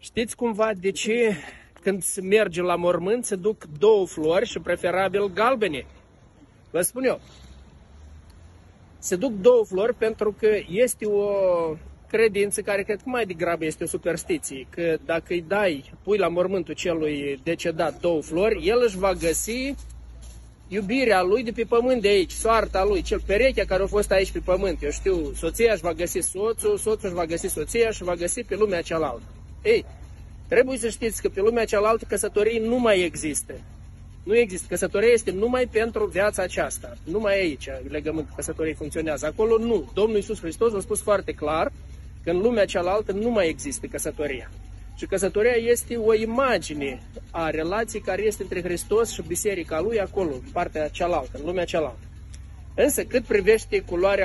Știți cumva de ce când se merge la mormânt se duc două flori și preferabil galbene? Vă spun eu. Se duc două flori pentru că este o credință care cred că mai degrabă este o superstiție. Că dacă îi pui la mormântul celui decedat două flori, el își va găsi iubirea lui de pe pământ de aici, soarta lui, cel perechea care a fost aici pe pământ. Eu știu, soția își va găsi soțul, soțul își va găsi soția și va găsi pe lumea cealaltă. Ei, trebuie să știți că pe lumea cealaltă căsătorii nu mai există. Nu există. Căsătoria este numai pentru viața aceasta. Numai aici legământul căsătoriei funcționează. Acolo nu. Domnul Iisus Hristos a spus foarte clar că în lumea cealaltă nu mai există căsătoria. Și căsătoria este o imagine a relației care este între Hristos și biserica lui acolo, în partea cealaltă, în lumea cealaltă. Însă cât privește culoarea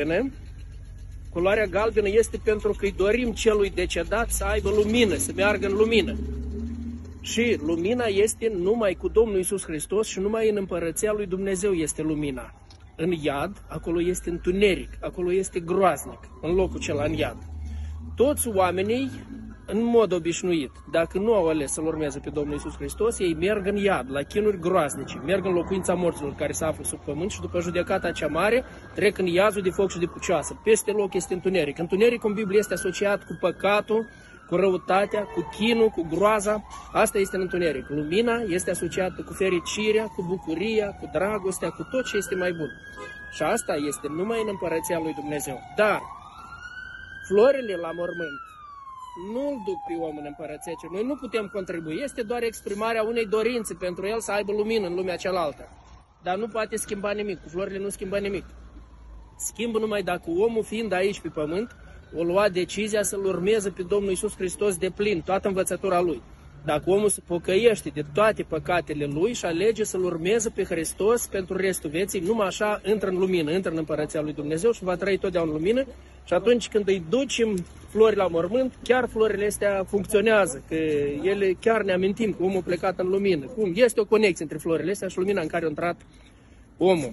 galbenă este pentru că îi dorim celui decedat să aibă lumină, să meargă în lumină. Și lumina este numai cu Domnul Iisus Hristos și numai în împărăția lui Dumnezeu este lumina. În iad, acolo este întuneric, acolo este groaznic, în locul acela în iad. Toți oamenii, în mod obișnuit, dacă nu au ales să-L urmeze pe Domnul Iisus Hristos, ei merg în iad, la chinuri groaznice, merg în locuința morților care se află sub pământ și după judecata cea mare trec în iazul de foc și de pucioasă. Peste loc este întuneric. Întuneric în Biblie este asociat cu păcatul, cu răutatea, cu chinul, cu groaza. Asta este în întuneric. Lumina este asociată cu fericirea, cu bucuria, cu dragostea, cu tot ce este mai bun. Și asta este numai în împărăția lui Dumnezeu. Dar florile la mormânt nu-l duc pe om în împărăția ce noi nu putem contribui. Este doar exprimarea unei dorințe pentru el să aibă lumină în lumea cealaltă. Dar nu poate schimba nimic. Cu florile nu schimbă nimic. Schimbă numai dacă omul, fiind aici pe pământ, o lua decizia să-L urmeze pe Domnul Iisus Hristos de plin, toată învățătura Lui. Dacă omul se pocăiește de toate păcatele lui și alege să-L urmeze pe Hristos pentru restul vieții, numai așa intră în lumină, intră în împărăția lui Dumnezeu și va trăi totdeauna în lumină. Și atunci când îi ducem flori la mormânt, chiar florile astea funcționează, că ele chiar ne amintim că omul a plecat în lumină. Cum? Este o conexie între florile astea și lumina în care a intrat omul.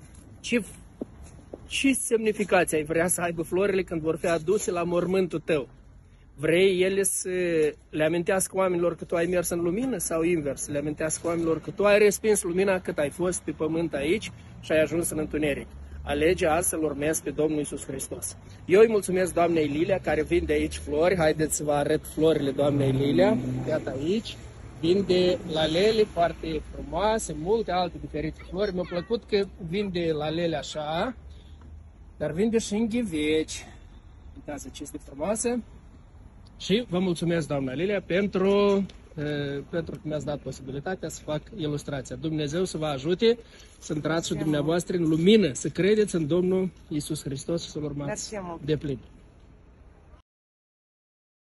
Ce semnificație ai vrea să aibă florile când vor fi aduse la mormântul tău? Vrei ele să le amintească oamenilor că tu ai mers în lumină sau invers? Să le amintească oamenilor că tu ai respins lumina cât ai fost pe pământ aici și ai ajuns în întuneric. Alege azi să-L urmezi pe Domnul Iisus Hristos. Eu îi mulțumesc doamnei Lilia care vinde aici flori. Haideți să vă arăt florile doamnei Lilia. Iată aici. Vinde lalele foarte frumoase, multe alte diferite flori. Mi-a plăcut că vinde lalele așa, dar vinde și în ghiveci. Uitați ce este frumoasă. Și vă mulțumesc, doamna Lilia, pentru că mi-ați dat posibilitatea să fac ilustrația. Dumnezeu să vă ajute să intrați și dumneavoastră în lumină, să credeți în Domnul Iisus Hristos și să-L urmați de plin.